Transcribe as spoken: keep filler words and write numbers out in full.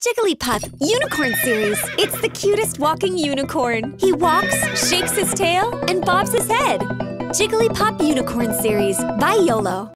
Jigglypuff Unicorn Series. It's the cutest walking unicorn. He walks, shakes his tail, and bobs his head. Jigglypuff Unicorn Series by YOLO.